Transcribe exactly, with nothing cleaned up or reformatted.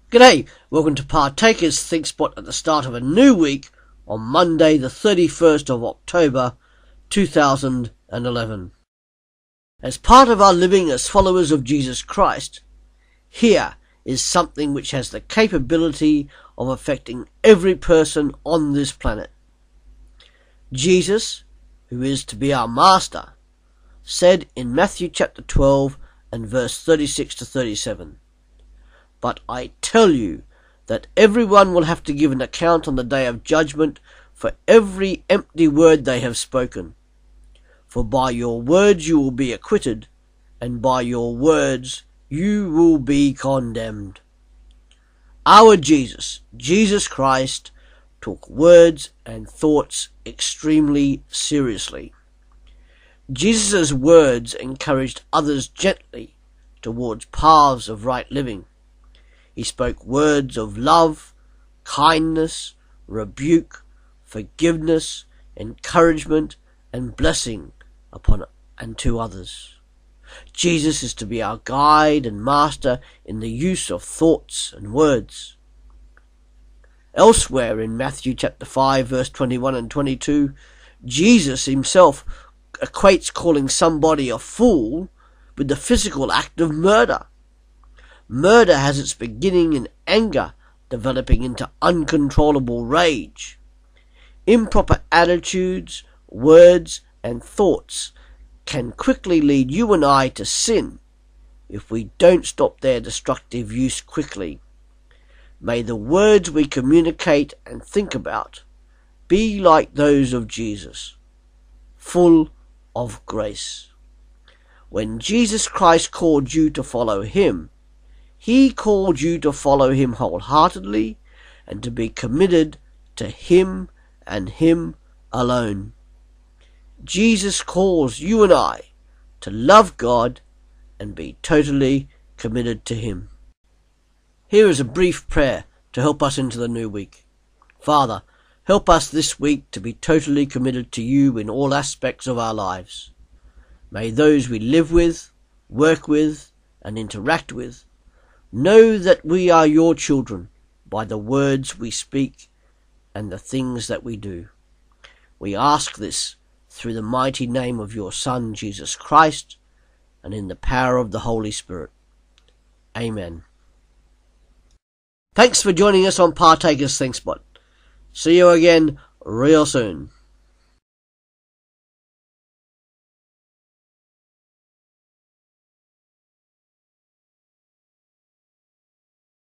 G'day, welcome to Partakers Think Spot at the start of a new week on Monday the thirty-first of October two thousand eleven. As part of our living as followers of Jesus Christ, here is something which has the capability of affecting every person on this planet. Jesus, who is to be our Master, said in Matthew chapter twelve and verse thirty-six to thirty-seven, "But I tell you that everyone will have to give an account on the day of judgment for every empty word they have spoken. For by your words you will be acquitted, and by your words you will be condemned." Our Jesus, Jesus Christ, took words and thoughts extremely seriously. Jesus' words encouraged others gently towards paths of right living. He spoke words of love, kindness, rebuke, forgiveness, encouragement, and blessing upon and to others. Jesus is to be our guide and master in the use of thoughts and words. Elsewhere in Matthew chapter five verse twenty-one and twenty-two, Jesus himself equates calling somebody a fool with the physical act of murder. Murder has its beginning in anger, developing into uncontrollable rage. Improper attitudes, words, and thoughts can quickly lead you and I to sin if we don't stop their destructive use quickly. May the words we communicate and think about be like those of Jesus, full of grace. When Jesus Christ called you to follow him, he called you to follow him wholeheartedly and to be committed to him and him alone. Jesus calls you and I to love God and be totally committed to him. Here is a brief prayer to help us into the new week. Father, help us this week to be totally committed to you in all aspects of our lives. May those we live with, work with, and interact with know that we are your children by the words we speak and the things that we do. We ask this through the mighty name of your Son, Jesus Christ, and in the power of the Holy Spirit. Amen. Thanks for joining us on Partakers Think Spot. See you again real soon.